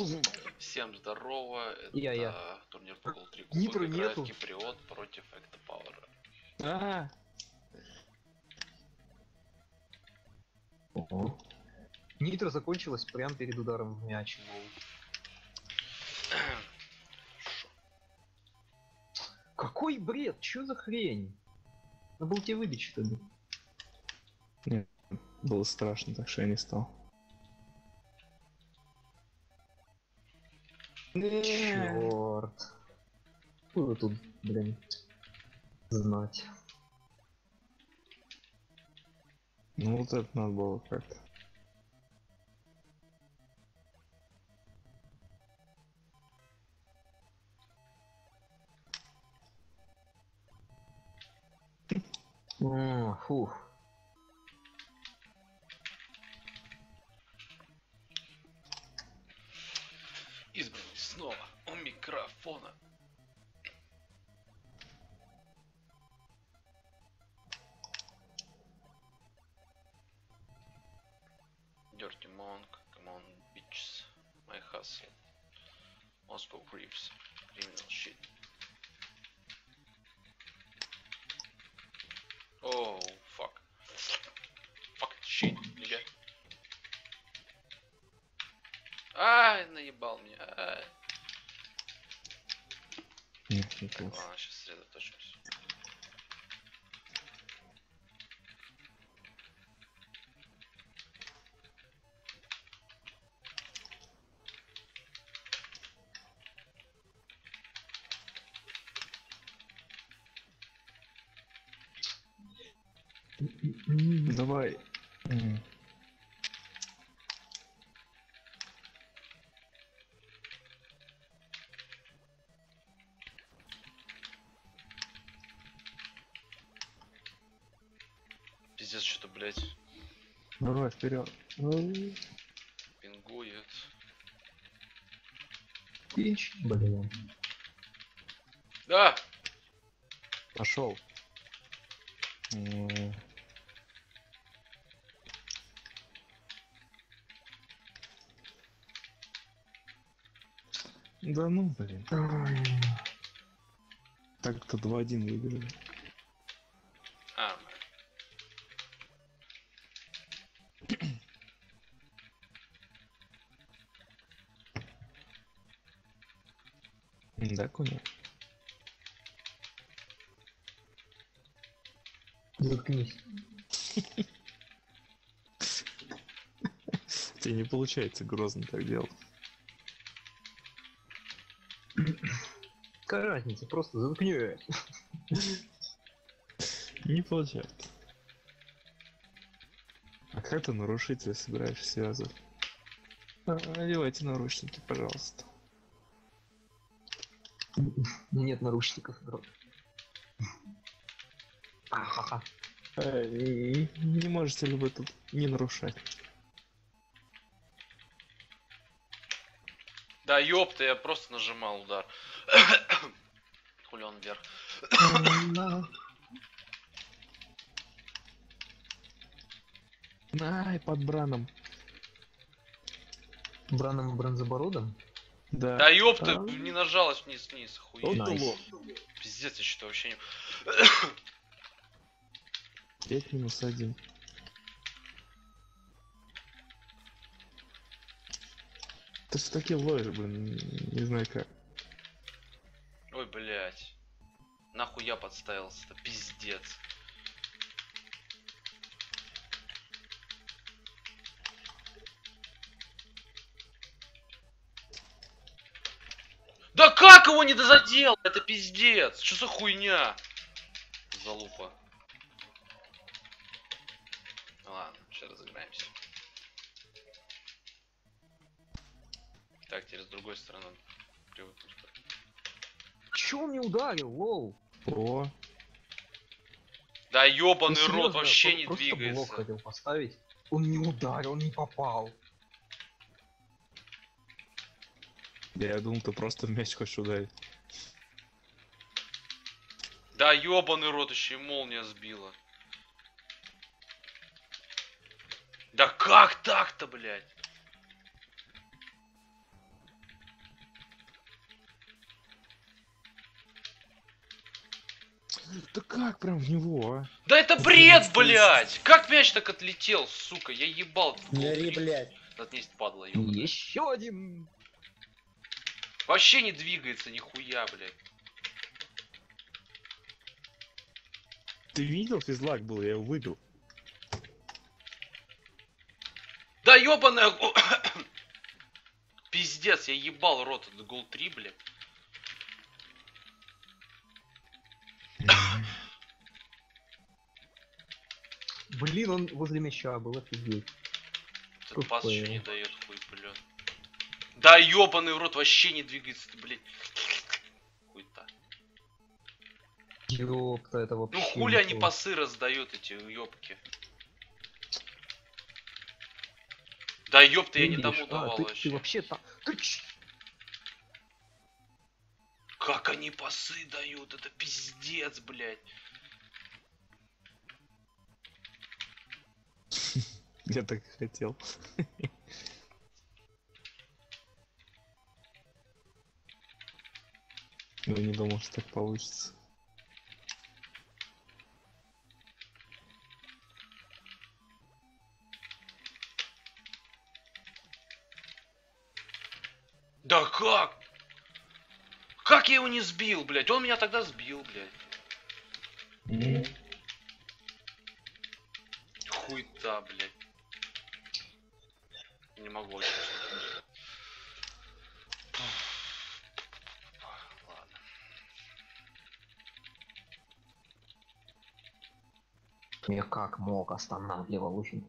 Всем здорово, Я. это турнир по Call 3 Нитро Кубок, играет нету. Киприот против Эктопауэра. Ага. Ого. Нитро закончилась прямо перед ударом в мяч. Какой бред? Чё за хрень? Надо было тебе выбить, что ли? Нет, было страшно, так что я не стал. Чёрт. Буду тут, блин, знать. Ну вот это надо было как-то. Фух. Избранный снова у микрофона. Dirty Monk, come on bitches, my hustle, Moscow Reefs, criminal shit. Oh, fuck. Fuck shit, nigga. Ай, наебал меня. Ай. Нет, не Так, получится. ладно, сейчас сосредоточимся. Давай. Пиздец, что-то, блять, Давай вперед. пингует. Пинч, блин. Да! Пошел. Да ну, блин. Так-то 2-1 выиграли. А, Да, Коня? Заткнись. Тебе не получается грозно так делать. Какая разница, просто заткнись. Не получается. А как ты нарушителя собираешься связывать? Одевайте наручники, пожалуйста. Нет наручников, бро. Ахаха. Не можете ли вы тут не нарушать? да ёпта, я просто нажимал удар. Хули он вверх. Ай, под браном. Браном и бронзобородом? Да. Да ёпта, не нажалась вниз, Вот охуеть. ты Найс. лох. Пиздец, я что-то вообще не... 5-1. Ты ж таки ловишь, блин, не знаю как. Ой, блять. Нахуй я подставился-то, пиздец. Да как его не дозадел? Это пиздец. Что за хуйня? Залупа. Ладно, сейчас разыграемся. Так, теперь с другой стороны привыкнуть. Чё он не ударил, лол? О, Да Ну, ёбаный рот серьезно, вообще не просто блок двигается. хотел поставить. Он не ударил, он не попал. я думал, ты просто в мяч хочешь ударить. Да ёбаный рот, еще и молния сбила. Да как так-то, блядь? Да как прям в него, а? Да это бред, блядь! Как мяч так отлетел, сука? Я ебал. Не ори, блядь. Заткнись, падла, ёбаная. Еще один. Вообще не двигается нихуя, блядь. Ты видел, физлаг был, я его выбил. Да ёбаная... Пиздец, я ебал рот, это гол 3, блядь. Блин, он возле мяча был, офигеть. Этот пас Какой еще он? не дает, хуй, блядь. Да ёбаный в рот, вообще не двигается, ты, блядь. Хуй-то. Ёпта, это вообще... Ну хули не они то. пасы раздают, эти ёбки. Да ёпта, я не Видишь? тому давал ты вообще. вообще там... Как они пасы дают, это пиздец, блядь. Я так и хотел. Но не думал, что так получится. Да как? Как я его не сбил, блядь? Он меня тогда сбил, блядь. Хуй-то, блядь. Не могу. Ладно. Я как мог останавливал очень.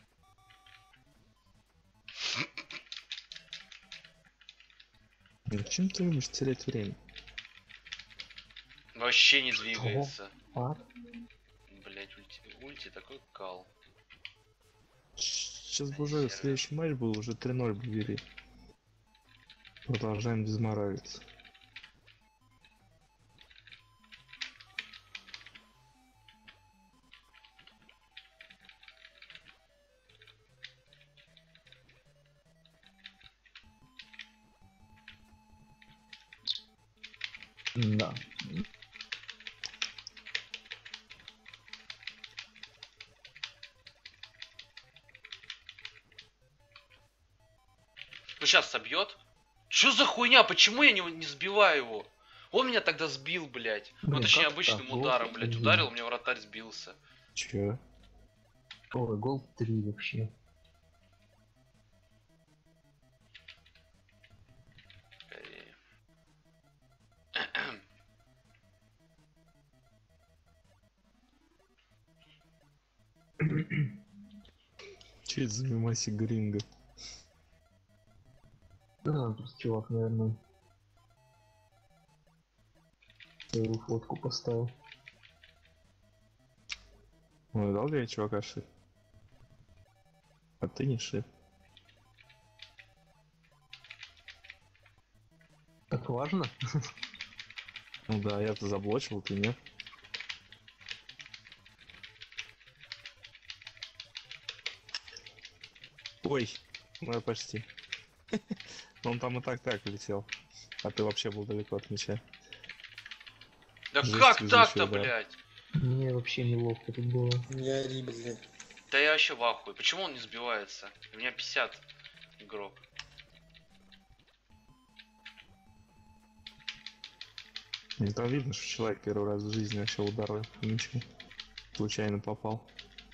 Зачем ты любишь терять время? Вообще не Что? двигается. А? Блять, ульти такой кал. Сейчас бы уже следующий матч был, уже 3-0 бы вели. Продолжаем дезморалиться. Да. Ну сейчас собьет. Чё за хуйня? Почему я не сбиваю его? Он меня тогда сбил, блядь. Ну Блин, точнее как обычным так? ударом, Гол блядь, 1. ударил, у меня вратарь сбился. Чё? Ой, гол 3 вообще. Скорее. Че это за мимасик Гринго? Да, просто чувак, наверное. Свою фотку поставил. Ой, дал ли я чувака шип? А ты не шип. Так важно? Ну да, я-то заблочил, ты нет. Ой, ну я почти. Он там и так летел. А ты вообще был далеко от мяча. Да Жесть как везучая, так-то, да. блядь? Мне вообще неловко тут было. Не ори, блядь. Да я вообще в ахуе. Почему он не сбивается? У меня 50 игрок. И там видно, что человек первый раз в жизни вообще ударил по мячу. Случайно попал.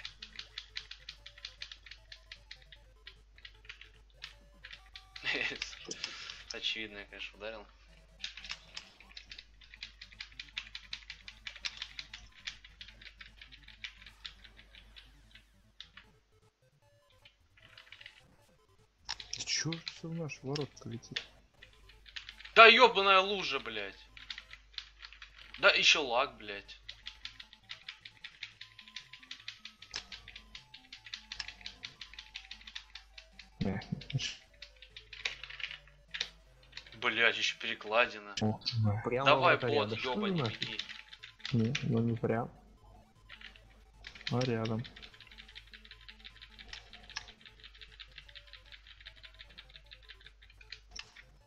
Очевидно, я, конечно, ударил. Чё все в наши ворота летит? Да ёбаная лужа, блядь. Да еще лаг, блядь. Блядь, еще перекладина. Прямо Давай, вратаря, бот, да что ёба, не нафиг? беги. Не, ну не прям. А рядом.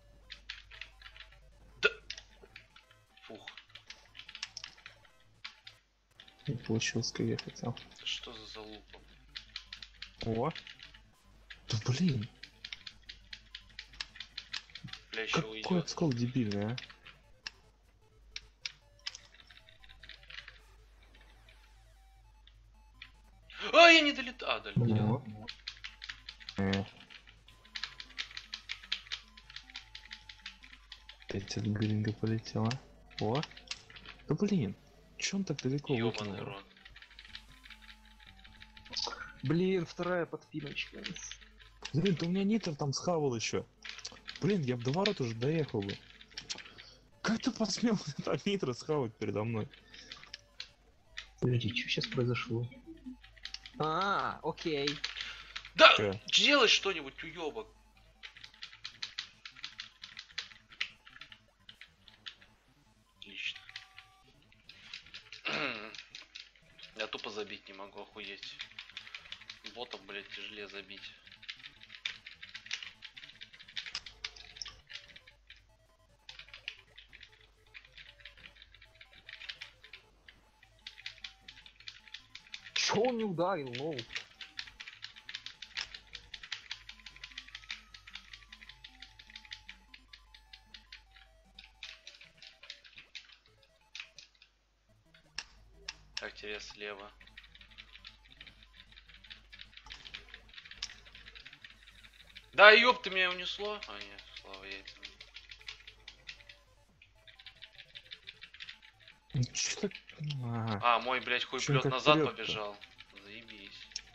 Фух. Не получилось, как я хотел. Это что за залупа? О! Да блин, Бля, еще какой уйдет. отскок дебильный, а? А, я не долетал. А, долетел. Ну, Э. Опять от Гринга полетела. О! Да блин, чё он так далеко Ёбаный выкинул? рот. блин, вторая подпиночка. Блин, ты у меня нитр там схавал еще. Блин, я бы до ворот уже доехал бы. Как ты посмел там нитро схавать передо мной? Подожди, что сейчас произошло? А, окей. Да, Чё? делай что-нибудь, уёбок. Отлично. Я тупо забить не могу, охуеть. Ботов, блядь, тяжелее забить. Чё он не ударил, лол? Так, тебе слева. Да, ёб, ты меня унесло? А, нет, слава яйцам. Ну, чё так? Ага. А, мой, блядь, хуй Чё он плёт как назад вперёд-то? побежал. Заебись.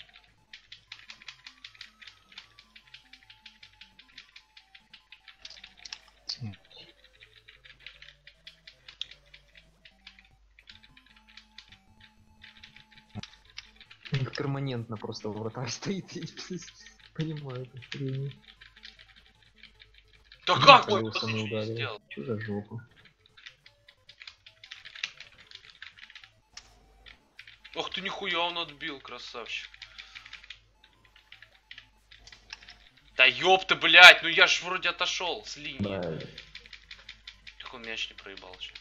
У них перманентно просто вратарь стоит и понимаю это хрень. Да как мой Колёса не не ударил. сделал? Чё за жопу? Ох ты, нихуя он отбил, красавчик. Да ёпта, блядь, ну я ж вроде отошел с линии. Правильно. Как он мяч не проебал сейчас.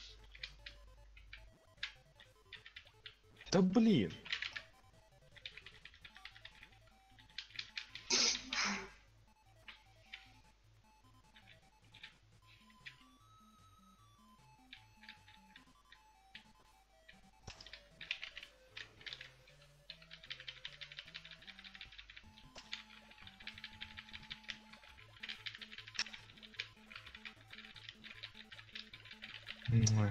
Да блин. Ой.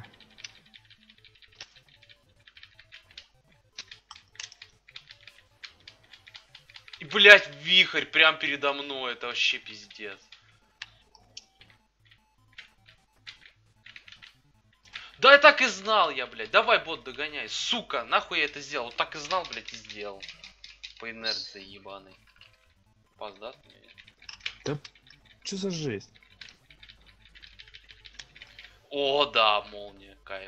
И, блядь, вихрь прям передо мной, это вообще пиздец. Да я так и знал я, блядь. Давай, бот, догоняй. Сука, нахуй я это сделал? Вот так и знал, блядь, и сделал. По инерции ебаный. Пас, да? Да чё за жесть? О, да, молния, кайф.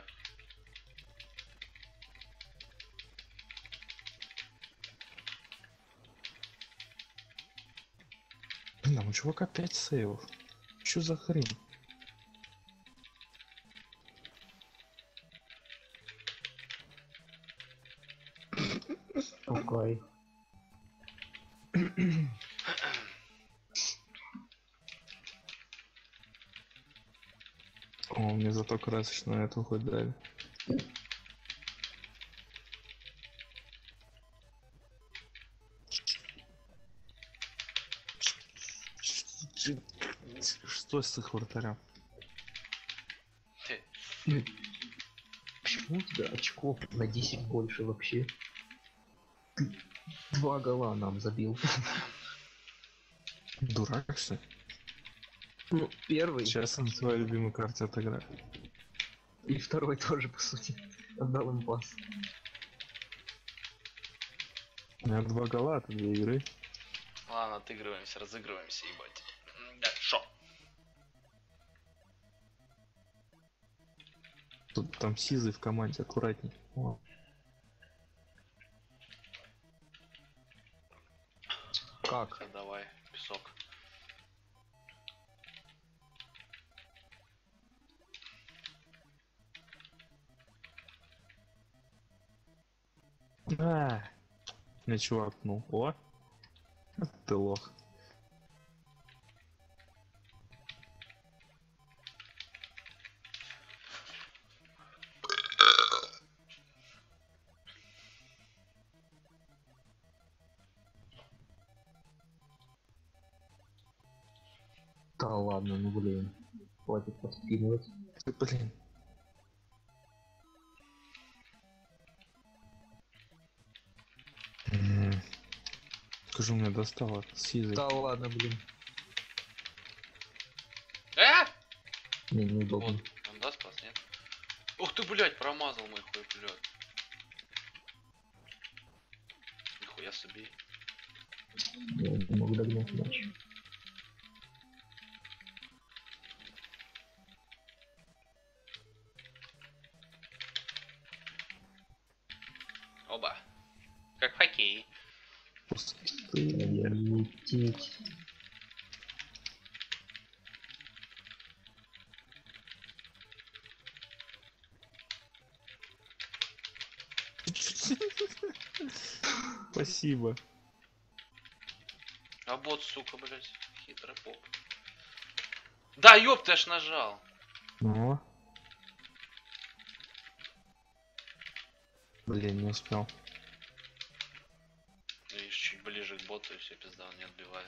Блин, а у чувака 5 сейвов. Чё за хрень? Окей. О, мне зато красочную эту хоть дали. Что с их вратарем? Почему у тебя очков на 10 больше вообще? Ты 2 гола нам забил. Дурак, что ли? Ну, первый Сейчас он на своей любимой карте отыграет. и второй тоже, по сути. Отдал им пас. У меня 2 гола, это 2 игры. Ладно, отыгрываемся, разыгрываемся, ебать. Да, шо? Тут там Сизый в команде, аккуратней. О. Как? Всё, давай, песок. А, меня чувак пнул. О, ты лох. Да ладно, ну блин. Хватит подскидывать. Блин. Скажу, мне достало сизый. Да ладно, блин. Мне Вот, неудобно. он даст пас, нет? Ух ты, блядь, промазал мой хуй, блядь. Нихуя себе. Я не могу догнать мяч. Оба. Как в хоккее. Лететь. Спасибо. А бот, сука, блядь, хитрый поп. Да, ёб, ты аж нажал. Ну. Блин, не успел. И чуть ближе к боту, и все, пизда, он не отбивает.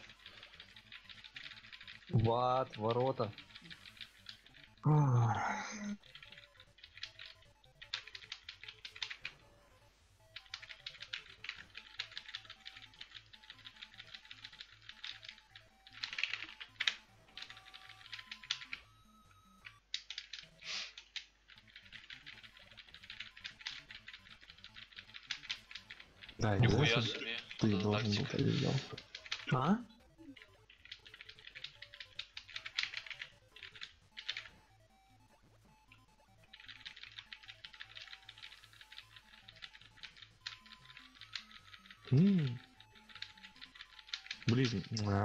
Ват, ворота. Ах. Да, я Нихуя должен. себе. Ты Вот это должен был тактика. так сделать. А? Ближе.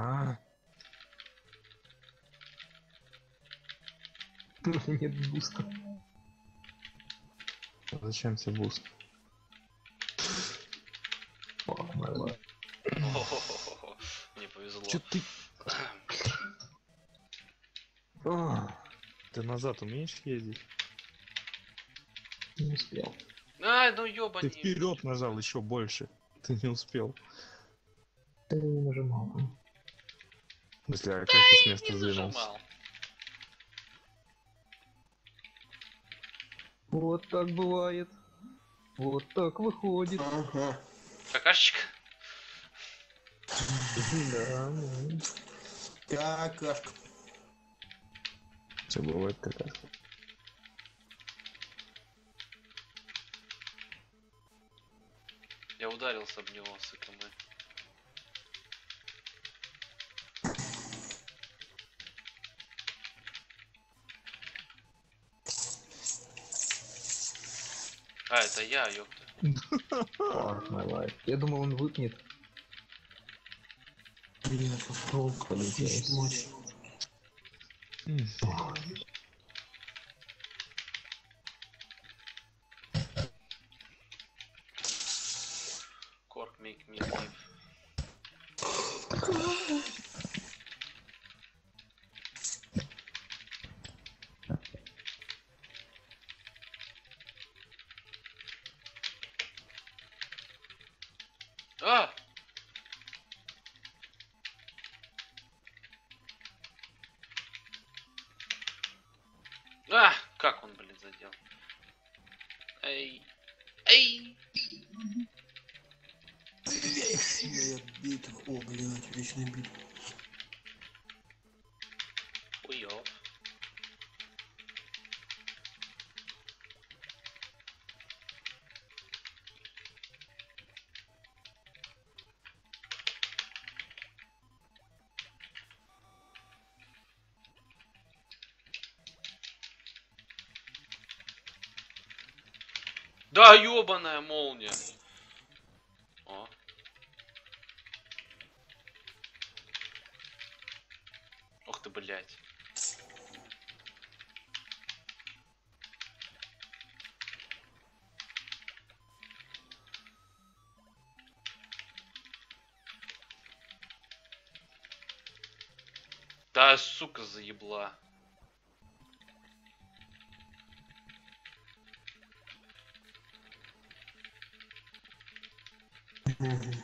Нет буста. Зачем тебе буст? Fuck my life. Хо-хо-хо-хо. Мне повезло. Чё ты? Ты назад умеешь ездить? Не успел. Ай, ну Ты ёбани. вперед нажал еще больше. Ты не успел. Ты не нажимал. В смысле, а как ты с места Не сдвинулся? нажимал. Вот так бывает. Вот так выходит. Ага. Какашечка. Да, ну. Какашка. Все бывает какая-то. Я ударился об него с ИКМ. А, это я, ёпта. Fuck my life. Я думал, он выпнет. Блин, попробуй. Полетел. Корк make me live. А! А! Как он, блин, задел? Эй! Эй! Я битва. О, блядь, вечная битва. Хуёв. Да, ёбаная молния. О. Ух ты, блядь. Да, сука, заебла. Мгм.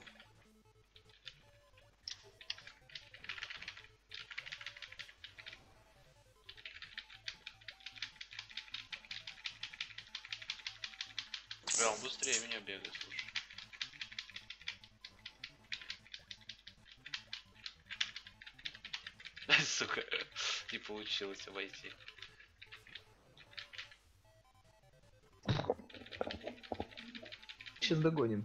Бля, он быстрее меня бегает, слушай. Сука, не получилось обойти. Сейчас догоним.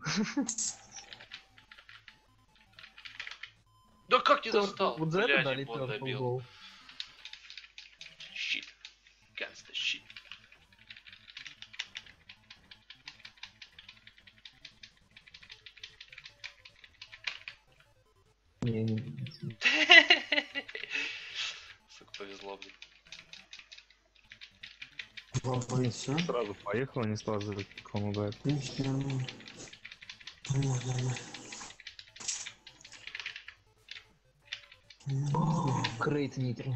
Да как не Turtle. достал? Вот за это Блядь, дали ебот Turtle добил. гол. Щит. Ганста щит. Не. Сука, повезло мне. Два бойца. Сразу поехал, не стал ждать, как он ударит. В принципе, нормально. Нормально. Крейт Нитро.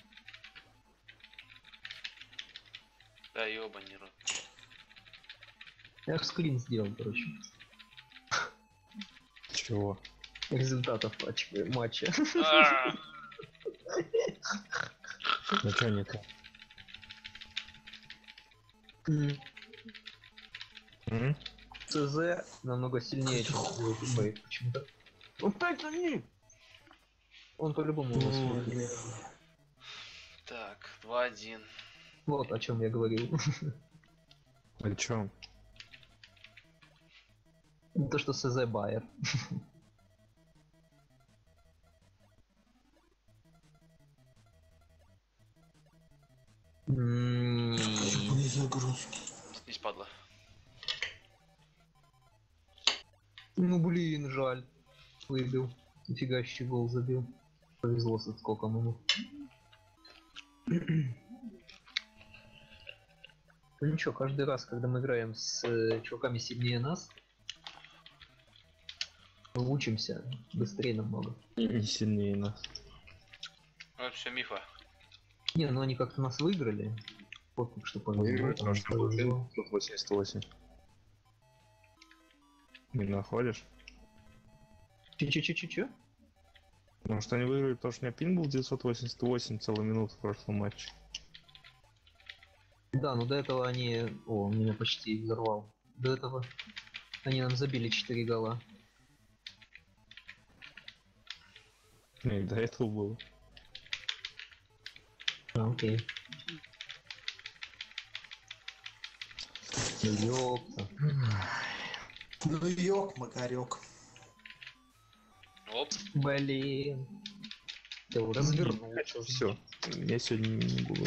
Да, ёбаный рот. Я скрин сделал, короче. Чего? Результатов матча. А, Ну чё не так? М? ЦЗ намного сильнее, чем Фейт. Почему-то. Опять они! Он по-любому у нас Ой, выиграет. бля. Так, 2-1. Вот о чем я говорил. О чём? То, что СЗ Байер. Не загрузки. Здесь падла. Ну блин, жаль. Выбил. Нифигающий гол забил. Повезло с отскоком ему. Ну ничего, каждый раз, когда мы играем с чуваками сильнее нас, мы учимся быстрее намного. Не сильнее нас. Ну, все мифа. Не, ну они как-то нас выиграли. Вот что Выигрывает, повезло. потому что был 188. Не находишь? Че? Потому что они выиграли, потому что у меня пин был 988 целую минуту в прошлом матче. Да, ну до этого они... О, он меня почти взорвал. До этого они нам забили 4 гола. Не, до этого было. А, окей. Ёпта. Ну ёк, макарёк. Оп. Блин. Ты его развернул. Все. Я сегодня не буду.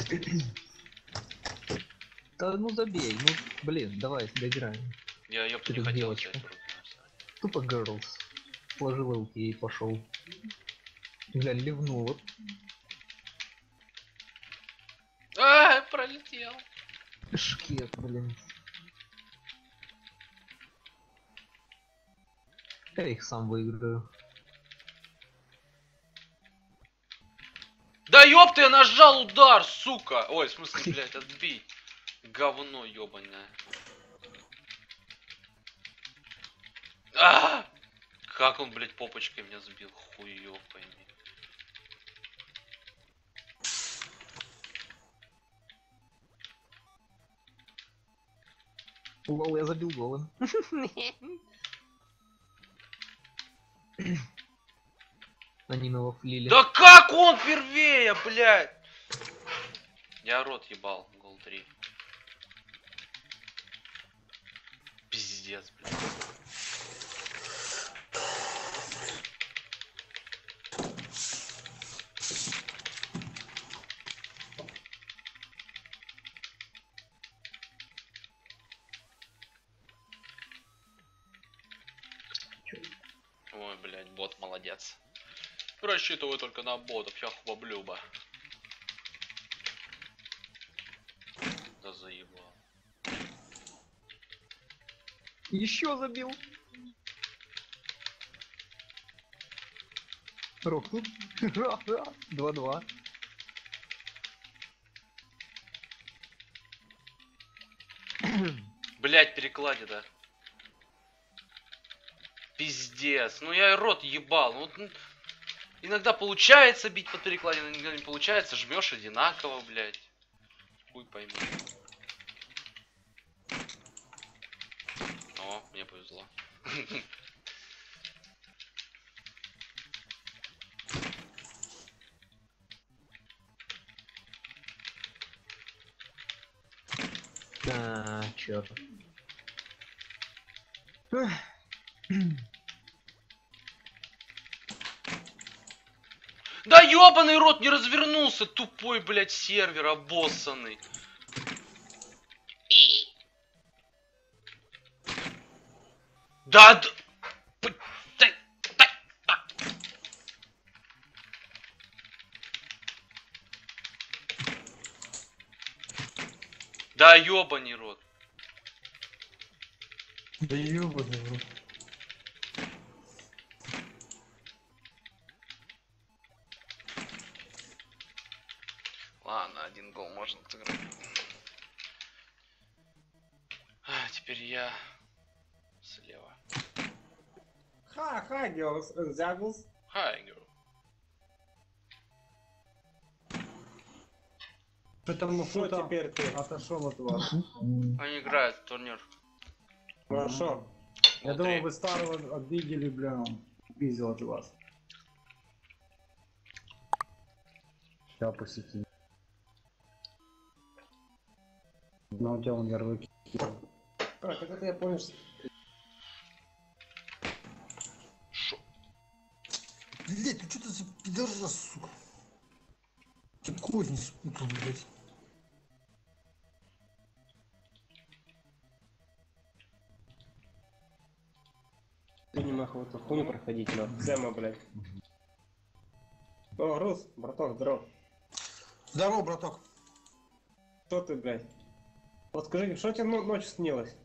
Да ну забей, ну блин, давай доиграем. Я ёпта Ты не как хотел девочка. взять руки на самом деле. Тупо Girls. Сложил руки и пошел. Глянь, ливнуло. А, пролетел. Шкет, блин. Я их сам выиграю. Да ёпта, я нажал удар, сука! Ой, в смысле, блядь, отбить. Говно ёбаное. А! Как он, блядь, попочкой меня сбил, хуёв пойми. Лол, я забил голым. Они его флили. Да как он первее, блядь! Я рот ебал, гол 3. Пиздец, блядь. Ой, блядь, бот молодец. Рассчитываю только на ботов, я хваблюба. Да заебал. Еще забил. Рок тут. 2-2. Блять, перекладе, да. Пиздец. Ну я и рот ебал. Ну, иногда получается бить по перекладе, иногда не получается. Жмешь одинаково, блять. Хуй пойми. О, мне повезло. А, черт. Да ёбаный рот, не развернулся, тупой, блядь, сервер обоссанный. Да, да ёбаный рот. Да ёбаный в рот. Ладно, один гол можно отыграть. А, теперь я слева. Hi, girls and juggles. Hi, girl. Что там, ну что теперь ты отошел от вас? Они играют в турнир. Хорошо. Я Внутри. думал, вы старого обидели, бля, он пиздил от вас. Сейчас посетим. Но у тебя он ярлыки. Так, это я понял, что... Шо? Блять, ну что ты за пидорас, сука? Ты козни спутал, блять. Ты не нахуй эту хуйню проходить, но прямо, блядь. О, Рус, браток, здоров. Здорово, браток. Что ты, блядь? Вот скажи, что тебе ночью снилось?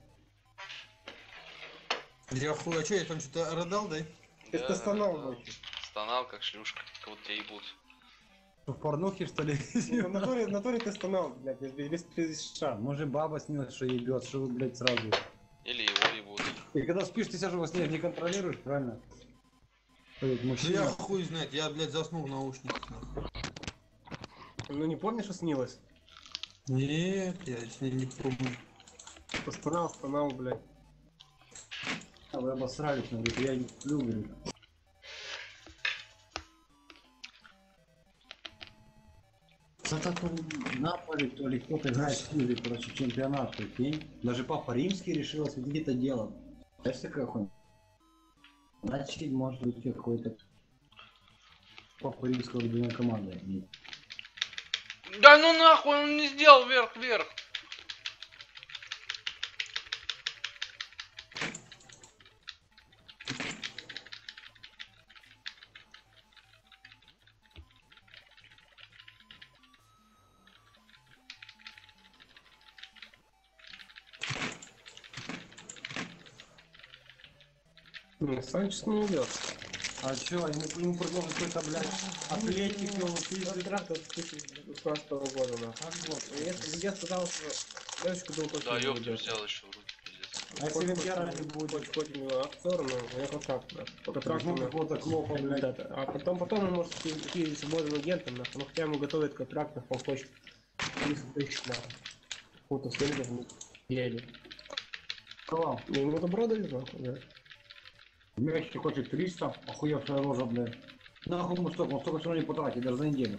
Я хуй, а что, я там что-то рыдал, да? Ты стонал ночью. Стонал как шлюшка, как будто тебя ебут. В порнухе, что ли? В натуре ты стонал, блядь, без ша. Может, баба снилась, что ебет, что вы, блядь, сразу. Или его ебут. И когда спишь, ты себя же во сне не контролируешь, правильно? Блядь, Да я мужчина. хуй знает, я, блядь, заснул в наушниках. нахуй. Ну не помнишь, что снилось? Нет, я не помню. Стонал, блядь. А вы обосрались, говорит, я не сплю, говорит. Это то ли Наполи, то ли кто-то играет в клубе, короче, чемпионат, прикинь. Даже Папа Римский решил осветить это дело. Знаешь, такая хуйня? Значит, может быть, какой-то Папа Римского любимая команда. Да ну нахуй, он не сделал вверх-вверх. Санчес не идет. А чё, ему предложат какой-то, блядь, атлетик, его пиздит. Контракт от 2016 года, да. Если я сказал, что девочку был точно Да не ёпта, уйдет. взял еще в руки, пиздец. А если Венгера не будет? Хоть у него актер, но у него контракт, да. По контракту, Ну, да. какого-то клопа, блядь. Да, да. А потом он может идти свободным агентом, нахуй. Ну хотя ему готовят контракт, нахуй, он хочет 30 тысяч на какую-то съемку в неделю. Кого? И ему добро дали, нахуй, да. Мягкий хочет 300, охуевшая рожа, блядь. Нахуй ему столько, он столько все равно не потратит, даже за неделю.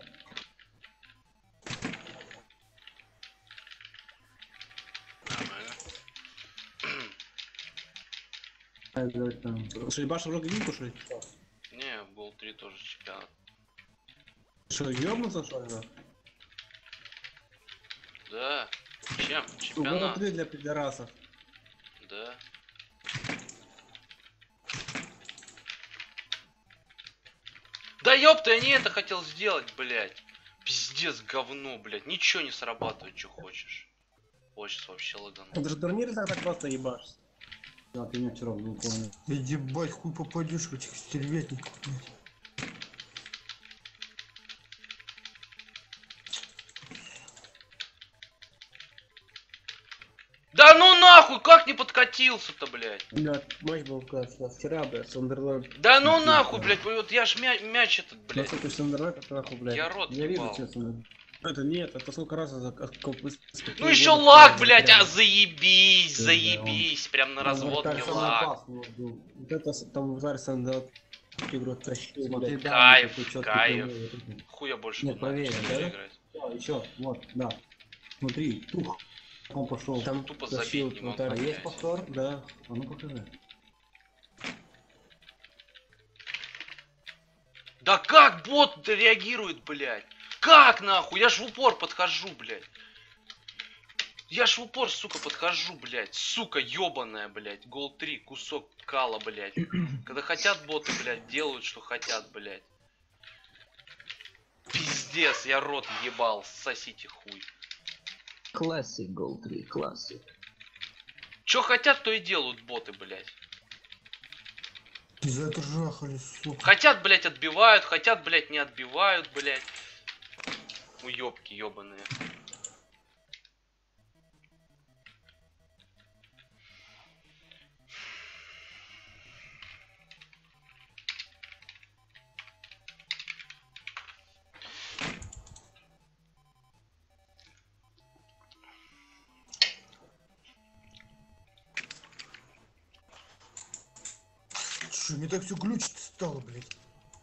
Нормально. Что, ебашь в рогвинку, что ли? Не, был 3 тоже чемпионат. Что, ёбнуться, что ли, да? Да. Чем? Года Чемпионат. 3 для пидорасов. Да. Да ёпта, я не это хотел сделать, блядь. Пиздец, говно, блядь. Ничего не срабатывает, что хочешь. Хочется вообще лагануть. Это же турнир так просто ебашь. Да, ты меня вчера был, помню. Да ебать, хуй попадешь в этих стервятников, блядь. нахуй, как не подкатился-то, блядь? Да, матч был классный. Вчера, блядь, Сандерланд. Да ну нахуй, блядь, вот я ж мяч этот, блядь. Насколько Сандерланд, это нахуй, блядь. Я рот Я вижу, ебал. честно. Это нет, это сколько раз Ну еще лаг, блядь, а заебись, Да, заебись, прям на разводке самый лаг. опасный был. Вот это там удар Сандерланд игру тащил, Смотри, блядь. да, Кайф, такой чёткий кайф. прямой вот этот. Хуя больше Нет, не надо, проверим, что да? играть. Еще, вот, да. Смотри, тух. Он пошел. Там Тупо тащил забить не мог. удар. А есть блядь. повтор? Да. А ну покажи. Да как бот реагирует, блядь? Как нахуй? Я ж в упор подхожу, блядь. Я ж в упор, сука, подхожу, блядь. Сука, ёбаная, блядь. Гол 3, кусок кала, блядь. Когда хотят боты, блядь, делают, что хотят, блядь. Пиздец, я рот ебал, сосите хуй. Классик, гол 3, классик. Чё хотят, то и делают боты, блядь. За это жахали, сука. Хотят, блядь, отбивают, хотят, блядь, не отбивают, блядь. Уёбки ёбаные. Чё, мне так все глючить стало, блядь.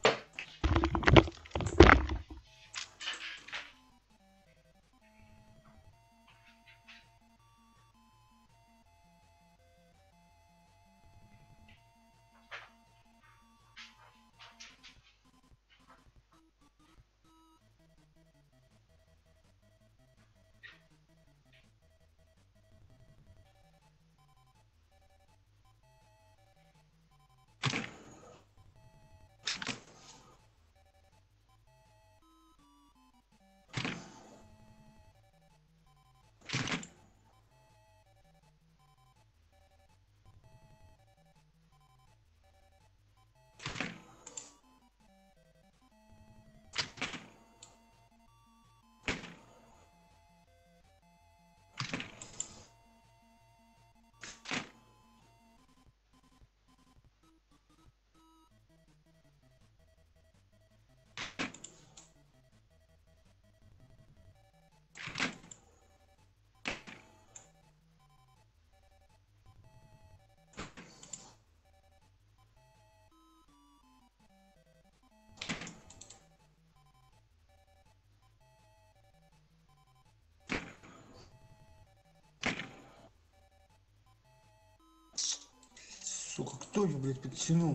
Сука, кто ее, блядь, подтянул?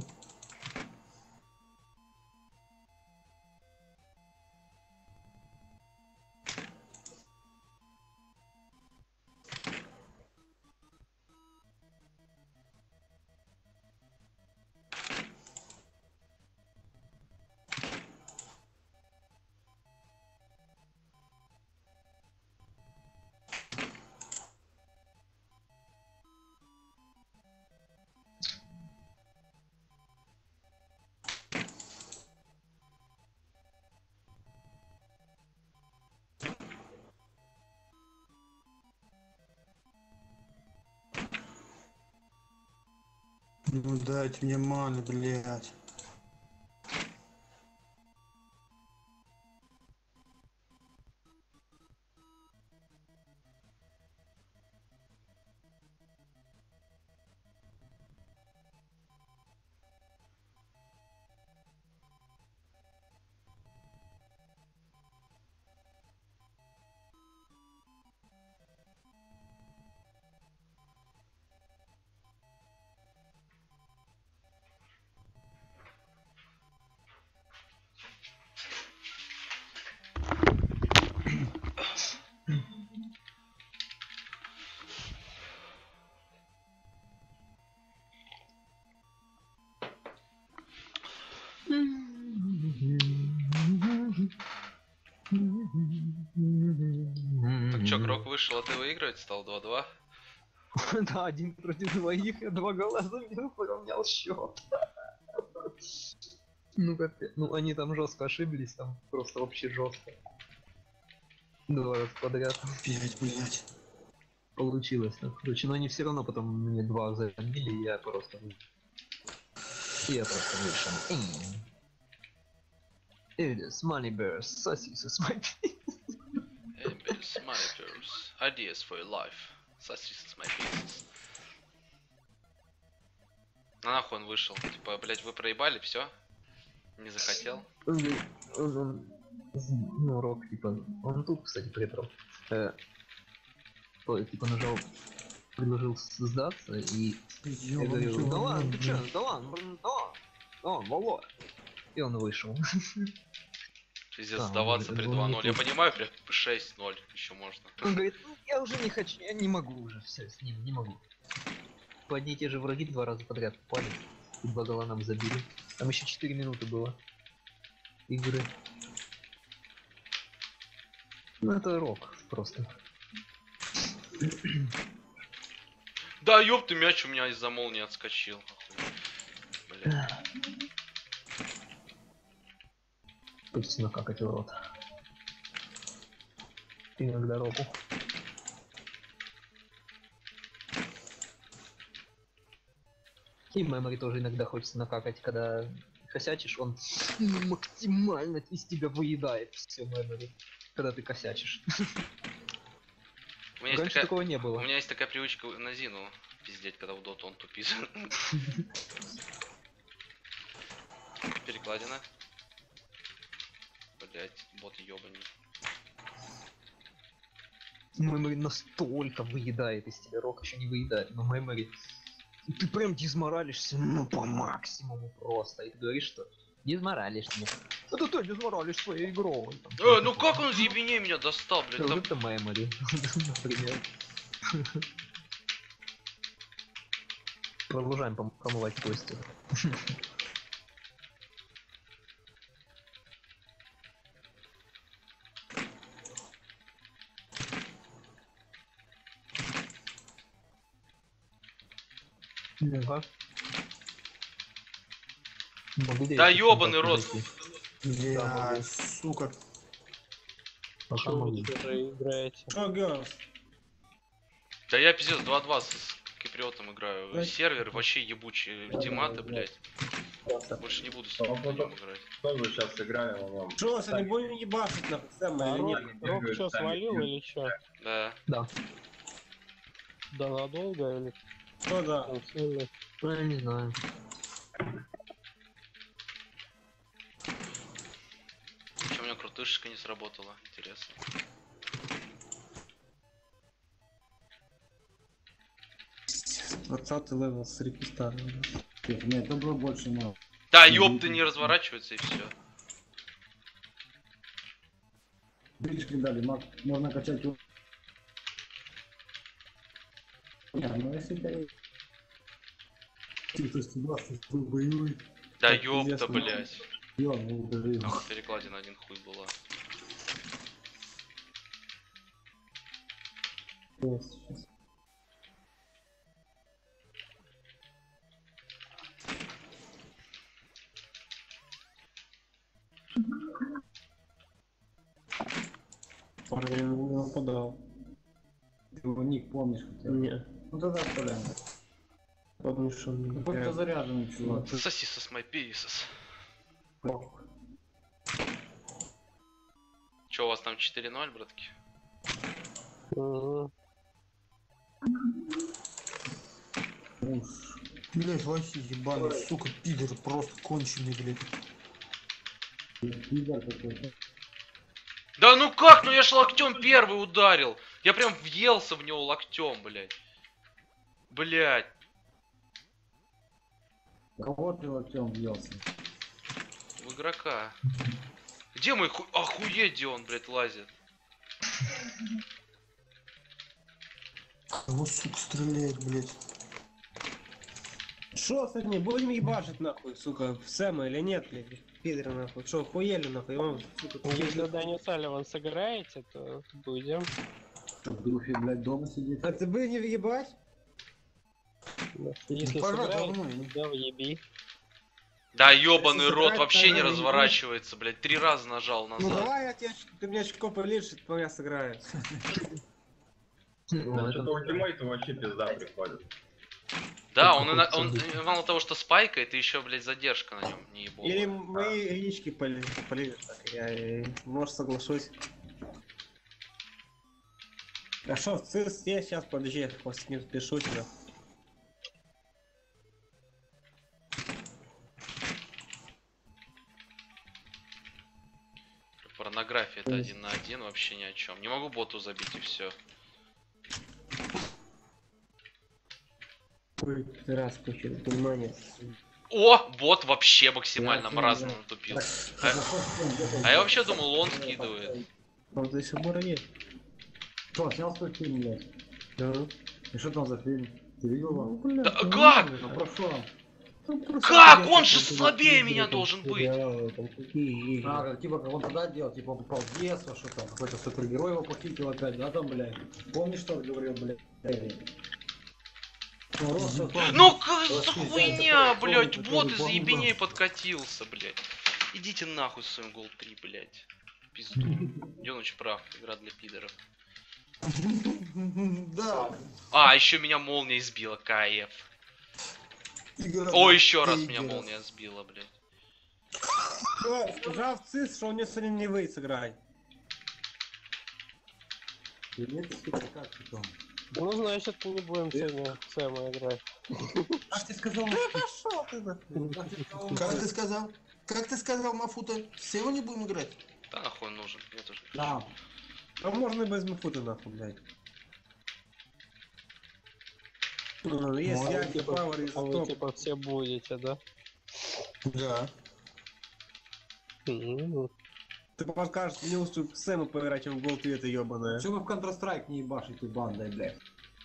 Ну дайте мне маны, блядь. Так чё, Крок вышел, а ты выигрывать стал 2-2? Да, 1 против 2, я 2 гола забил, поравнял счет. Ну капец. Ну они там жестко ошиблись, там просто вообще жестко. 2 раза подряд. Опять, блядь. получилось. Так. Короче, но они все равно потом мне 2 забили, и я просто... вышел. It is money bears, сосисы с моей Ambers, monitors, ideas for your life. Сосисы my pieces. А нахуй он вышел? Типа, блять, вы проебали, все? Не захотел? Ну, Рок, типа, он тут, кстати, прибрал. Типа нажал, предложил сдаться, и я говорю, да ладно, ты чё, да ладно, блин, да ладно, Володя. И он вышел. Пиздец, Да, сдаваться он при не 2-0. Я тут. понимаю, прям 6-0 еще можно. Он говорит, ну, я уже не хочу, я не могу уже, все, с ним не могу. По одни и те же враги 2 раза подряд попали, и 2 гола нам забили. Там еще 4 минуты было игры. Ну это Рок просто. Да, ёпты, мяч у меня из-за молнии отскочил. Бля. Пусть накакать урод. Иногда Року. И Мемори тоже иногда хочется накакать, когда косячишь, он максимально из тебя выедает все Мемори, когда ты косячишь. У меня есть Раньше такая... такого не У было. меня есть такая привычка на Зину пиздеть, когда в доту он тупит. Перекладина. Блять, бот ёбаный. Мемори настолько выедает из тебя, Рок еще не выедает, но Мемори... Ты прям дизморалишься, ну по максимуму просто. И ты говоришь, что дизморалишь мне. Это ты дизморалишь своей игрой. Ну как он заебеней меня достал, блядь? Вот Там... это Мемори, например. Продолжаем помывать кости. Ну-ка. Могу Да я ёбаный контакты рот. зайти? Бля, сука. Пока Что могу. вы уже играете? Что, Гёрс? Да я пиздец 2-2 с киприотом играю. Да. Сервер вообще ебучий, ультиматы, блядь. Больше не буду с ним играть. Тоже сейчас сыграли на нем. Что, с не будем ебашить нахуй, Сэм, А или Рок, нет? Рок что, свалил или что? Да. Да. Да надолго или Что да? там сильно? Ну, я не знаю. Че, у меня крутышечка не сработала? Интересно. Двадцатый левел с репистаром. Нет, это было больше мало. Да, ёпты, не разворачивается и все. Брички дали, можно качать. Не, ну если ты... Ты сюда, ты боевой. Да Так, ёпта, интересно. блядь. ну даже... Ах, перекладина один хуй была. Парень не нападал. Ты его ник помнишь хотя бы? Не, Ну тогда оставляем. помню, что он не Какой-то играет. заряженный чувак. Сосисос my pieces. Че, у вас там 4-0, братки? Мгм. Уж. Блять, вообще ебаный, сука, пидор, просто конченый, блять. Пидор какой-то. Да ну как? Ну я ж локтем первый ударил. Я прям въелся в него локтем, блядь. Блядь. Кого ты локтем въелся? В игрока. Где мой хуй? Охуеть, где он, блядь, лазит. Кого, сука, стреляет, блять. Шо, кстати, будем ебашить нахуй, сука, Сэма или нет, блядь? Пидоры нахуй. Шо, хуели нахуй, он, сука, Если Дани Салливан сыграете, то будем. Что, в группе, блядь, дома сидит? А ты бы не въебать? Если Пора, сыграете, давно, да въеби. Да ёбаный Если рот, сыграть, вообще не тогда разворачивается, блядь. 3 раза нажал Ну назад. давай я тебе, ты мне очко полишь, то я сыграю. Ну, Что-то ультимейту вообще пизда приходит. Да, он мало того, что спайкает, и еще, блядь, задержка на нем не ебал. Или мои яички полили, так я, может, соглашусь. А что, я сейчас, подожди, я с ним спешу тебя. Порнография это 1 на 1, вообще ни о чем. Не могу боту забить и все. Ой, раз, включил, внимание. О, бот вообще максимально Да, мразно да. натупил. А я вообще думал, он скидывает. Он до сих пор нет. Что, снял свой фильм, блядь? Да. И что там за фильм? Ты видел его? Да как? Ну про что? Как? Он же слабее меня должен быть. А, типа как он тогда делал, типа он попал в детство, что там, какой-то супергерой его похитил опять, да там, блядь? Помнишь, что он говорил, блядь? Ну за хуйня, блядь, бот из ебеней подкатился, блядь. Идите нахуй с своим гол 3, блядь. Пизду. Ёныч прав, игра для пидоров. Да. А, еще меня молния сбила, КФ. О, еще раз меня молния сбила, блядь. Сказал в ЦИС, что у него сегодня не выйдет сыграть. Ну, значит, не будем сегодня в Сэма играть. Как ты сказал? Как ты сказал? Как ты сказал, Мафута? Все не будем играть? Да нахуй нужен, мне тоже. Да. А можно и без мефута нахуй, блядь. Ну, есть я, Пауэр и А вы Стоп. типа все будете, да? Да. М. Ты подскажешь, мне лучше в Сэма поиграть, чем в Голд это ебаная. Чё вы в Counter-Strike не ебашите бандой, блядь?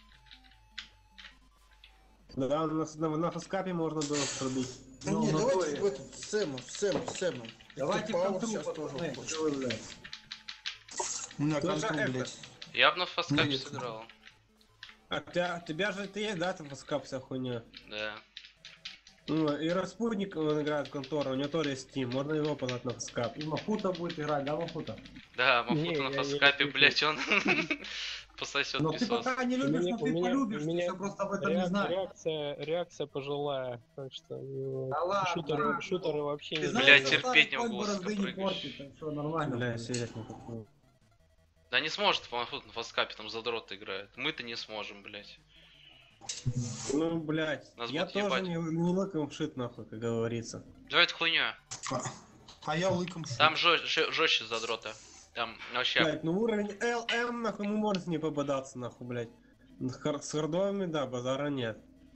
Да, на фаскапе можно было пробить. Ну, Ну, не, ну, давайте то в этот, Сэма. Давайте Пауэр контру, сейчас тоже пацаны, хочет. чё вы, блядь? У меня Тоже контроль, это. блядь. Я бы на фаскапе Нет. сыграл. А тебя же ты есть, да, там фаскап вся хуйня? Да. Ну, и Распутник, он играет в контору, у него тоже есть Steam, можно его подать на фаскап. И Мафута будет играть, да, Мафута? Да, Не, Мафута на я фаскапе, не блять, он пососет Но ты песос. пока не любишь, но У ты меня- полюбишь, у ты меня всё просто об этом не знаешь. реакция пожилая, так что Да ладно, шутеры, шутеры вообще Ты не знаешь, Блядь, что терпеть старый не могу конь голоса борозды не прыгаешь. портит, так что нормально. Бля, будет. серьезно такое. Да не сможет Мафута на фаскапе, там задрот играет. Мы-то не сможем, блять. Ну, блядь, Нас я будут тоже ебать. не лыком шит, нахуй, как говорится. Давай хуйня. А я лыком шут. Там жестче задрота. Там вообще. Блядь, ну уровень LM, нахуй, мы можем с ней пободаться, нахуй, блядь. С хардовыми, да, базара нет.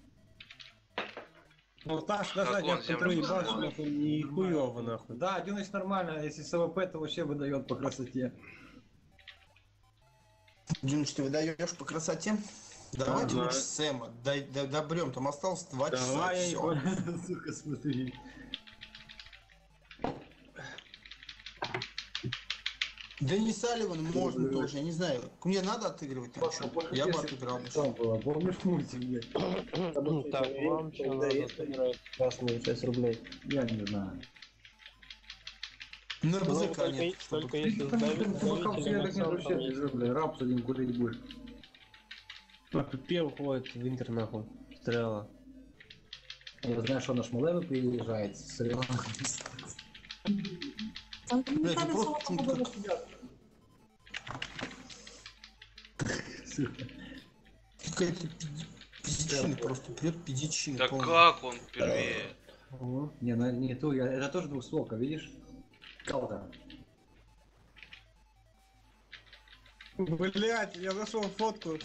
Ну, так, Как даже он я контроль землю ебашу, познал. нахуй, не хуёво, нахуй. Да, Дюныч нормально, а если с АВП, то вообще выдает по красоте. Дюныч, ты выдаешь по красоте? Давайте Да. лучше Сэма. Добрем, там осталось 2 часа. Давай, я Всё. Сука, смотри. Да не Салливан можно тоже, я не знаю. Мне надо отыгрывать там что-то? Я бы отыграл. Там было, помнишь мультик, блядь? Так, вам что надо сыграть? Красные 6 рублей. Я не знаю. На Ну, БЗК только, нет. только если Ты пока все давителем так не вообще там лежишь, блядь, рапс один курить будешь. Нахуй пиво ходит в Интер, нахуй. Стрела. Я знаю, что наш Малевы приезжает с соревнований. Блядь, ну просто почему-то как Сука. какая-то пиздичина просто, прет пиздичина. Да полная. как он первее? Не, ну не ту, это тоже двухстволка, видишь? Калка. Блять, я нашел фотку.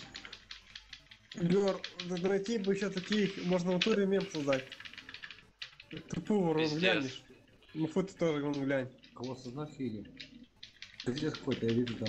Гор, найти бы еще таких, можно в туре мем создать. Тупую, Пиздец. глянешь. Ну фото тоже, вон глянь. Колосс на фиге. Пиздец какой-то, я вижу там.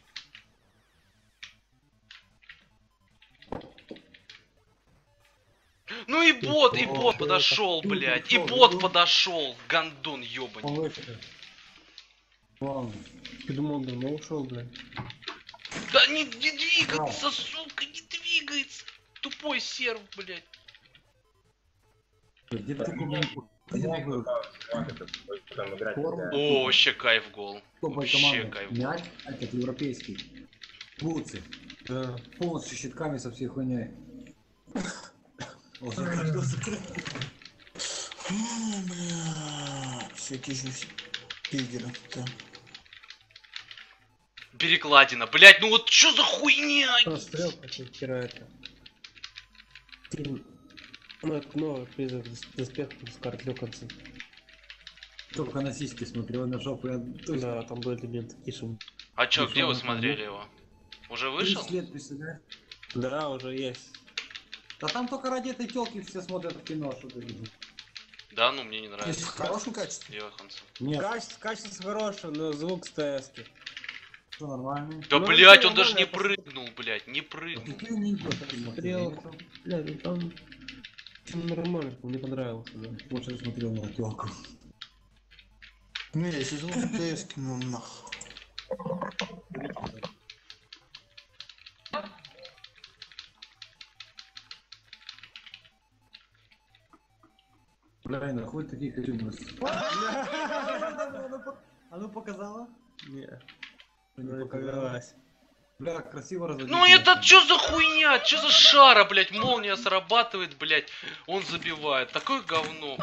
Ну и бот подошел, блять. И бот подошел, гандон ёбаный. Он выше. Ладно. Ты думал, давно ушел, блядь. Да не двигается, сука, не двигается. Тупой серв, блять. Где ты Там играть Форму. нельзя. О, вообще кайф гол. топовой Вообще команды? кайф. Мяч, этот европейский. Буцы. Да. Полностью щитками со всей хуйней. Бля, всякие же пидеры. Да. Перекладина, блять, ну вот что за хуйня? Расстрел, как и вчера это. Фильм. Ну, это новый призыв доспех с Картлюканцем. Только на сиськи смотрел, на жопу. Я точно Да, там был элемент Кишин. А чё, Ну, где вы что, смотрели его? Уже вышел? 30 лет, представляешь? Да, уже есть. Да там только ради этой телки все смотрят кино, что ты видишь. Да, ну мне не Если нравится. в хорошем качестве. Йоханссон. Нет, Качество хорошее, но звук с ТС-ки. все нормально. Да Ну, блять, это он даже не нормально, прыгнул, блять, не А прыгнул. какие не Смотрел. Бля, ну там... Фильм нормально, мне понравился, да. Лучше смотрел на телку. Не, если звук ТС, ну нах. Бля, нахуй такие костюмы. А ну показала? Не, Не не показалось. Бля, красиво разводить. Ну это чё за хуйня? Чё за шара, блять? Молния срабатывает, блять. Он забивает. Такое говно.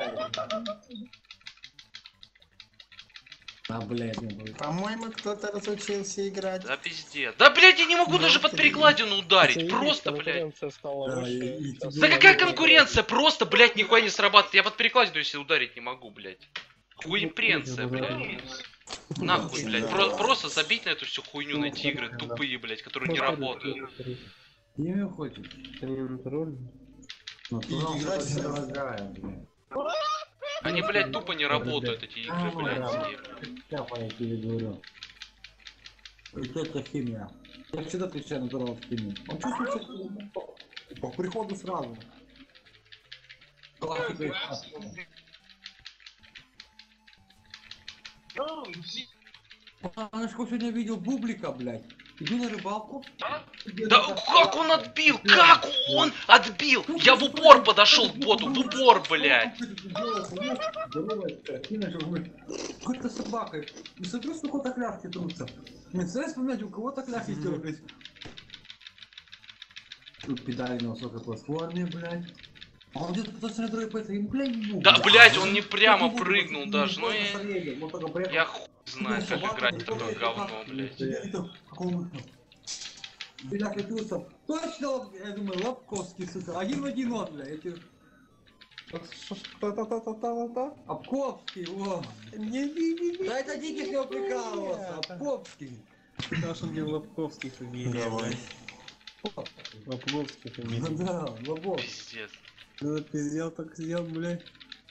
А, блядь, не будет. По-моему, кто-то разучился играть. Да пиздец. Да блять, я не могу Ну, даже под ты- перекладину ударить. Видишь, Просто, блять. конкуренция стала Да, выше. и Сейчас тебе- Да какая конкуренция? Просто, блять, нихуя не срабатывает. Я под перекладину если ударить не могу, блять. Хуепренция, блять. Нахуй, блять. Просто забить на эту всю хуйню, на эти игры тупые, блять, которые не работают. Имя хочешь? Контроль. Ну, И ну, играть что-то надо. дорогая, блядь. Они, блять, тупо не работают, эти игры, блять. Я по тебе говорю. Это химия. Я всегда отвечаю на здоровую химию. Он чувствует по приходу сразу. Классика и классика. Знаешь, как сегодня видел Бублика, блядь. Иду на рыбалку. Да как он отбил? Как он отбил? Я в упор подошел к боту, в упор, блядь. Какой-то собакой. И смотрю, с какой-то кляшки трутся. Начинаю вспоминать, у кого-то кляшки дергать. Тут педали на высокой платформе, блядь. А он где-то пытается на другой пойти, ему, блядь, не Да, блядь, он не прямо прыгнул даже, ну я хуй знаю, как играть в такое говно, блядь. Беляк и Трусов. Точно, я думаю, Лобковский, сука. Один в один он, бля. Эти... Обковский, во. Да это Дикий с него прикалывался. Обковский. Потому что мне Лобковский фамилия. Давай. Лобковский Ну фамилия. да, Лобов. Пиздец. Ну так сделал, так сделал, блядь.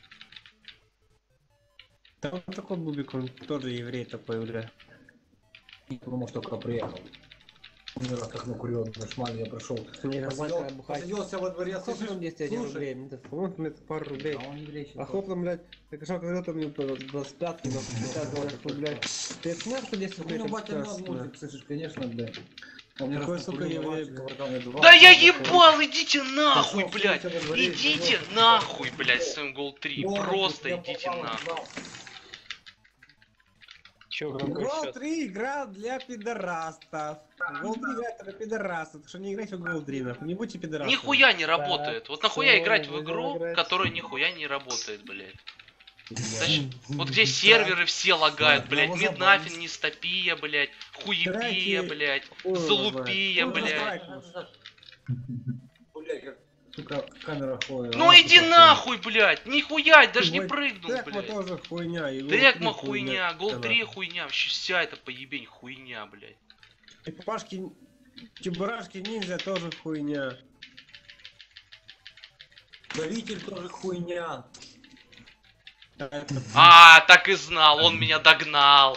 Там такой Бубик, он тоже еврей такой, бля. Потому что только приехал. Мне раз как накурил, на шмаль я прошел. Посадился во дворе, Сколько там 10 1 рублей? Вот мне это пару рублей. А он еврей сейчас. А хлопном, блядь, так что когда-то мне с пятки, но 50 говорят, что, блядь, ты это знаешь, что 10 рублей? Ну, там батя сейчас, надо да. мультик, слышишь, конечно, блядь. Он мне Какой, раз сука, накурил, еврей, мальчика, блядь? братан, я два. Да я ебал, идите нахуй, Пошёл, блядь. всё, всё во дворе, Идите всё. нахуй, блядь, с своим гол 3. Гол, Просто я идите попал, нахуй. знал. Чё, какой Гол счет? 3 игра для пидорастов. Гол 3 игра для пидорастов. Так что не играйте в Гол 3, нахуй. Не будьте пидорастами. Нихуя не работает. Вот нахуя всё, играть в будем игру, играть. которая нихуя не работает, блядь. Зачем? Вот где серверы все лагают, Да, блядь, ну, Миднафин, забавно. Нестопия, блядь, Хуепия, Играйте. блядь, Хуй его Залупия, знает. блядь. Блядь, как, сука, камера ходит. Ну иди нахуй, блядь, нихуя, даже не Ой, прыгнул, Текма блядь. тоже хуйня. и Гол Декма 3 хуйня, гол Она. 3 хуйня, вообще вся эта поебень хуйня, блядь. И Пашки, Чебурашки ниндзя тоже хуйня. Давитель тоже хуйня. А, так и знал, он меня догнал.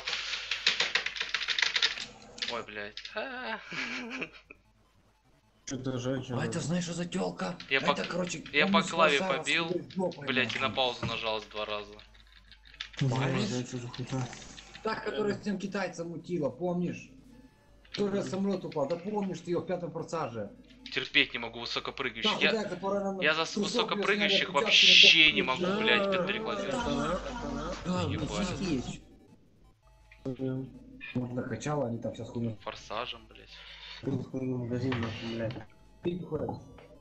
Ой, блядь. Что-то женщина. А это знаешь, что за тёлка? Я Это, по- короче, я он по не клаве спасал, побил, себе жопой, Блядь, и на нахуй. паузу нажалось 2 раза. Да, что за хуйня? Та, которая с тем китайцем мутила, помнишь? Которая самолет упал, да помнишь ты ее в 5-м форсаже? Терпеть не могу высокопрыгающих. Та худая, которая на Я за трусов высокопрыгающих блядь, вообще не пятки могу, на блядь, пятки. под перекладину. Да, Ебать. ну, сиськи есть. Можно качало, они там сейчас хуйню. Форсажем, блядь. Магазин, нахуй, блядь. Ты хватит.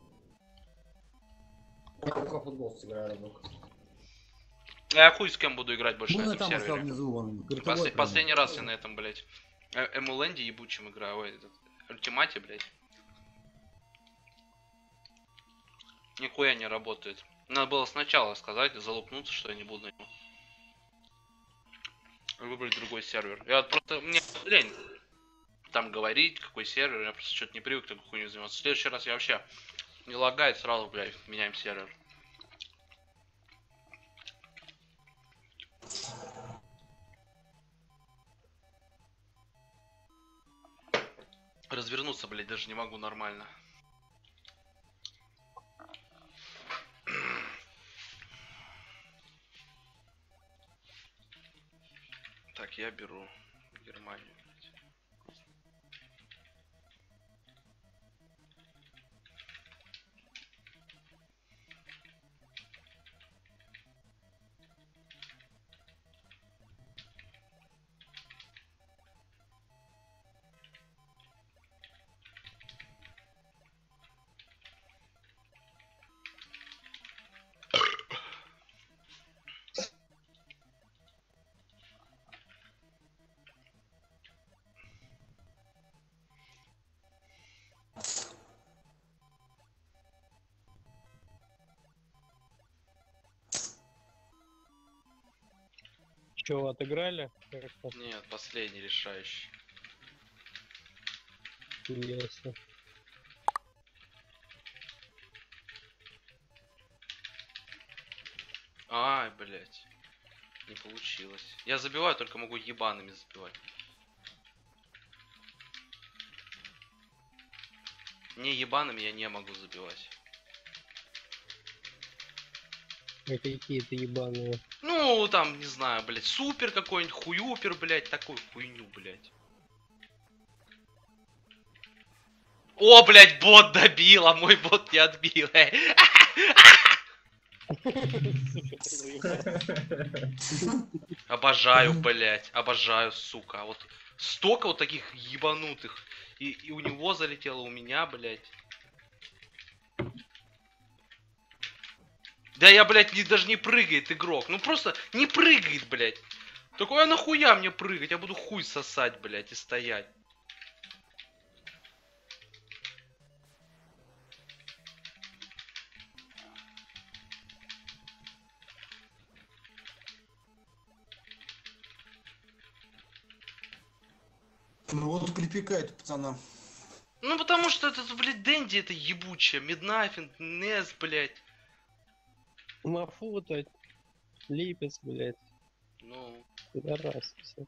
Я пока футбол сыграю разок. Я хуй с кем буду играть больше Ну, на я этом там оставил сервере. внизу, вон, гортовой прям. Последний раз я на этом, блядь, Эмуленде ебучем играю, ой, этот, Ультимате, блядь. Нихуя не работает. Надо было сначала сказать, залупнуться, что я не буду на него. Выбрать другой сервер. Я вот просто, мне лень там говорить, какой сервер, я просто что-то не привык такой хуйню заниматься. В следующий раз я вообще не лагает, сразу, блядь, меняем сервер. Развернуться, блядь, даже не могу нормально. Так, я беру Германию. Че, отыграли? Как-то Нет, последний решающий. ясно. Ай, блядь. Не получилось. Я забиваю, только могу ебаными забивать. Не ебаными я не могу забивать. Это какие-то ебаные. Ну, там, не знаю, блядь, супер какой-нибудь, хуюпер, блядь, такую хуйню, блядь. О, блядь, бот добил, а мой бот не отбил. Обожаю, блядь, обожаю, сука. Вот столько вот таких ебанутых. И у него залетело, у меня, блядь. Да я, блядь, даже не прыгает игрок. Ну просто не прыгает, блядь. Такой, а нахуя мне прыгать? Я буду хуй сосать, блядь, и стоять. Ну вот припекает пацана. Ну потому что это, блядь, Дэнди это ебучая. Миднафин, Нес, блядь. Мафута, Липец, блядь. Ну, Пидорас все.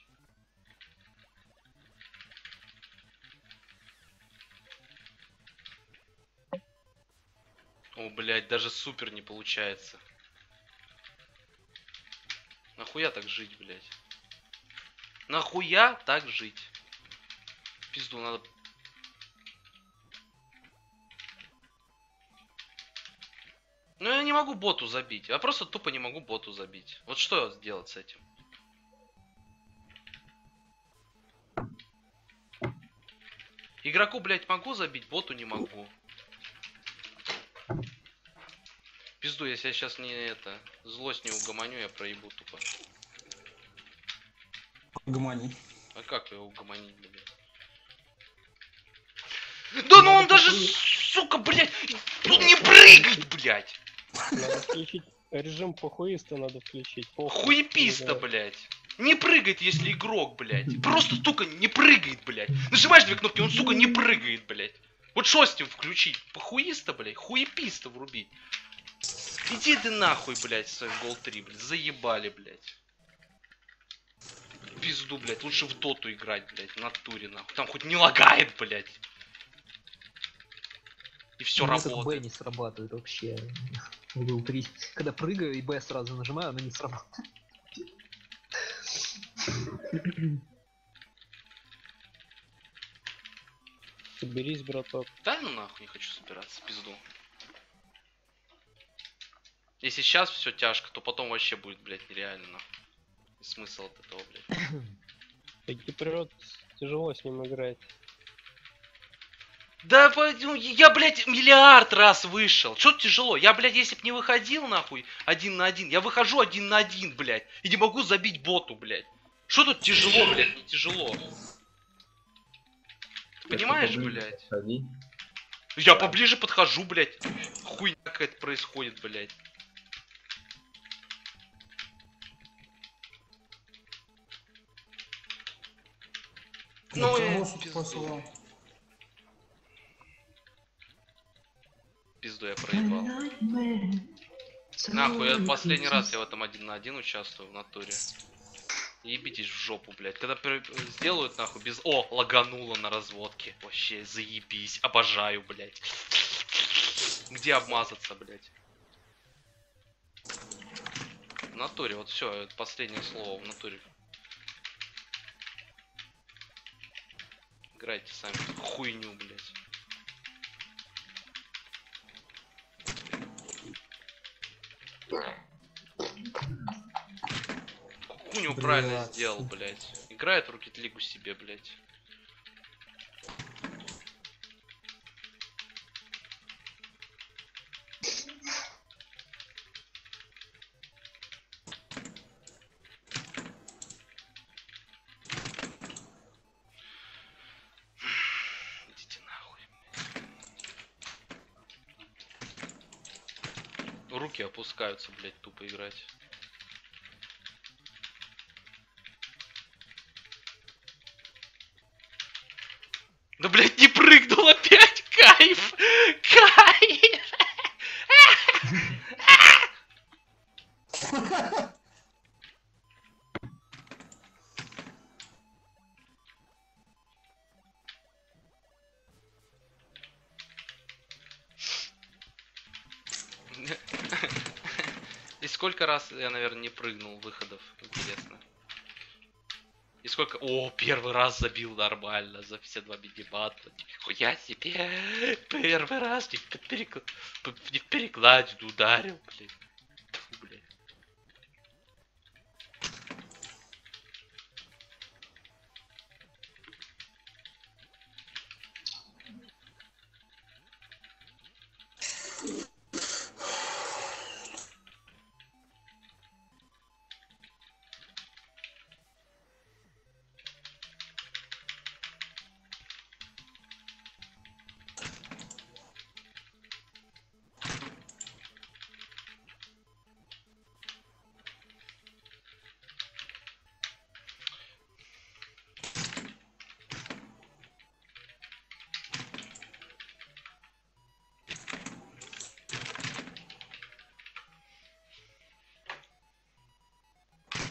о, блядь, даже супер не получается. Нахуя так жить, блядь? Нахуя так жить? Пизду надо. Ну я не могу боту забить. Я просто тупо не могу боту забить. Вот что сделать с этим? Игроку, блядь, могу забить, боту не могу. Пизду, если я сейчас не это, злость не угомоню, я проебу тупо. Гумани. А как его угомонить, блядь? Да ну он даже, сука, блядь, тут не прыгает, блядь! Надо включить режим похуиста, надо включить. Похуй. Хуеписта, Да. блядь. Не прыгает, если игрок, блядь. Просто, сука, не прыгает, блядь. Нажимаешь две кнопки, он, сука, не прыгает, блядь. Вот что с ним включить? Похуиста, блядь? Хуеписта врубить. Иди ты нахуй, блядь, свой гол 3, блядь. Заебали, блядь. Пизду, блядь. Лучше в доту играть, блядь. В натуре, нахуй. Там хоть не лагает, блядь. И все Б работает. не срабатывает вообще. Угол 3. Когда прыгаю и Б сразу нажимаю, оно не срабатывает. Соберись, браток. Да ну нахуй, не хочу собираться, пизду. Если сейчас все тяжко, то потом вообще будет, блядь, нереально, нахуй. И смысл от этого, блядь. Таки природ тяжело с ним играть. Да, ну, я, блядь, миллиард раз вышел. Что тяжело? Я, блядь, если б не выходил, нахуй, 1 на 1, я выхожу 1 на 1, блядь. И не могу забить боту, блядь. Что тут тяжело, блядь, не тяжело? Ты понимаешь, блядь? Я поближе подхожу, блядь. Хуйня какая-то происходит, блядь. Ну, пизду. Пизду я проебал. Нахуй, я последний раз я в этом 1 на 1 участвую в натуре. Ебитесь в жопу, блядь. Когда сделают, нахуй, без... О, лагануло на разводке. Вообще, заебись. Обожаю, блядь. Где обмазаться, блядь? В натуре, вот все, это последнее слово в натуре. Играйте сами хуйню, блядь. Хуйню правильно сделал, блядь. Играет в Rocket League себе, блядь. Идите нахуй. Руки опускаются, блядь, тупо играть. Да, блядь, не прыгнул опять! Кайф! Кайф! И сколько раз я, наверное, не прыгнул выходов, интересно. И сколько... О, первый раз забил нормально за все 2 мини-батла. Нихуя себе! Первый раз не в перекладину ударил, блин. Тьфу, блин.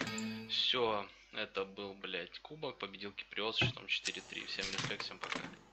Все, это был, блядь, кубок, победил Киприос, что там 4-3. Всем респект, всем пока.